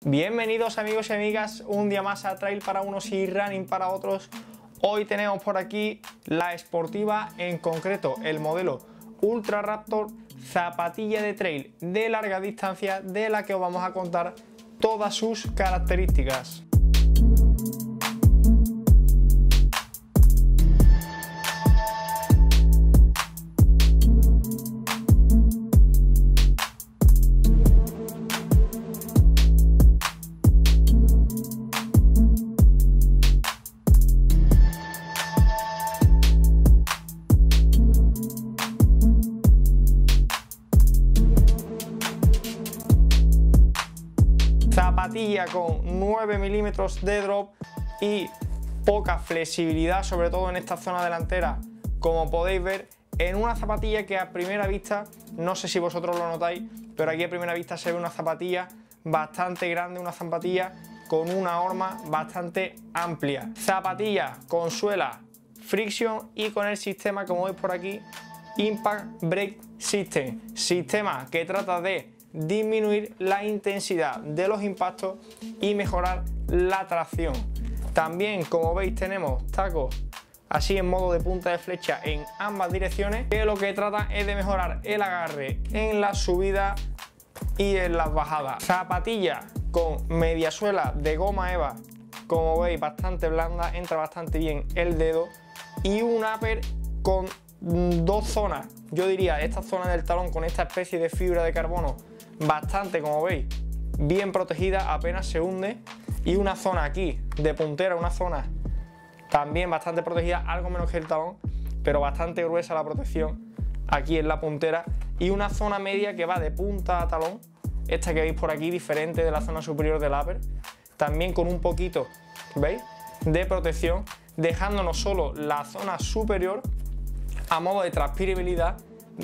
Bienvenidos amigos y amigas, un día más a Trail para unos y Running para otros. Hoy tenemos por aquí la Sportiva, en concreto el modelo Ultra Raptor, zapatilla de trail de larga distancia de la que os vamos a contar todas sus características. Zapatilla con 9 milímetros de drop y poca flexibilidad, sobre todo en esta zona delantera, como podéis ver, en una zapatilla que a primera vista, no sé si vosotros lo notáis, pero aquí a primera vista se ve una zapatilla bastante grande, una zapatilla con una horma bastante amplia. Zapatilla con suela Friction y con el sistema, como veis por aquí, Impact Brake System, sistema que trata de disminuir la intensidad de los impactos y mejorar la tracción. También, como veis, tenemos tacos así en modo de punta de flecha en ambas direcciones, que lo que trata es de mejorar el agarre en la subida y en las bajadas. Zapatilla con media suela de goma eva, como veis, bastante blanda, entra bastante bien el dedo, y un upper con dos zonas, yo diría esta zona del talón con esta especie de fibra de carbono bastante, como veis, bien protegida, apenas se hunde, y una zona aquí de puntera, una zona también bastante protegida, algo menos que el talón, pero bastante gruesa la protección aquí en la puntera, y una zona media que va de punta a talón, esta que veis por aquí, diferente de la zona superior del upper, también con un poquito, ¿veis?, de protección, dejándonos solo la zona superior a modo de transpirabilidad,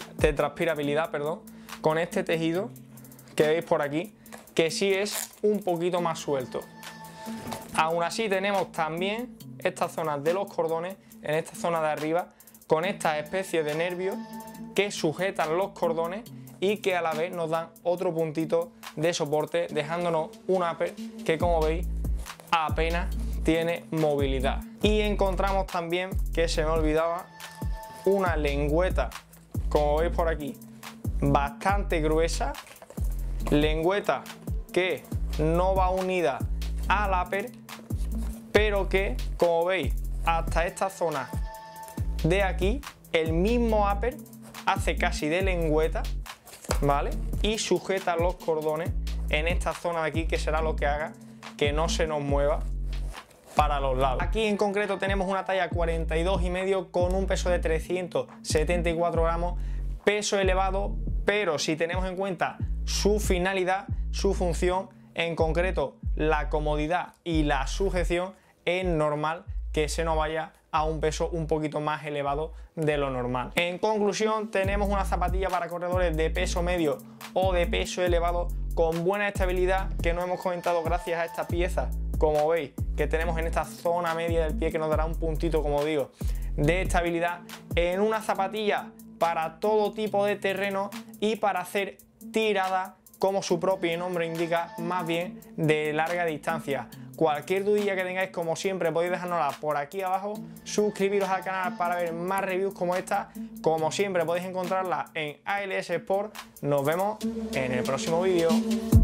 con este tejido que veis por aquí, que sí es un poquito más suelto. Aún así tenemos también estas zonas de los cordones, en esta zona de arriba, con estas especies de nervios que sujetan los cordones y que a la vez nos dan otro puntito de soporte, dejándonos un upper que, como veis, apenas tiene movilidad. Y encontramos también, que se me olvidaba, una lengüeta, como veis por aquí, bastante gruesa, lengüeta que no va unida al upper, pero que, como veis, hasta esta zona de aquí, el mismo upper hace casi de lengüeta, ¿vale? Y sujeta los cordones en esta zona de aquí, que será lo que haga que no se nos mueva para los lados. Aquí en concreto tenemos una talla 42,5 con un peso de 374 gramos, peso elevado, pero si tenemos en cuenta su finalidad, su función, en concreto la comodidad y la sujeción, es normal que se nos vaya a un peso un poquito más elevado de lo normal. En conclusión, tenemos una zapatilla para corredores de peso medio o de peso elevado con buena estabilidad, que no hemos comentado gracias a esta pieza, como veis, que tenemos en esta zona media del pie, que nos dará un puntito, como digo, de estabilidad, en una zapatilla para todo tipo de terreno y para hacer tirada, como su propio nombre indica, más bien de larga distancia. Cualquier dudilla que tengáis, como siempre, podéis dejárnosla por aquí abajo, suscribiros al canal para ver más reviews como esta. Como siempre, podéis encontrarla en ALS Sport. Nos vemos en el próximo vídeo.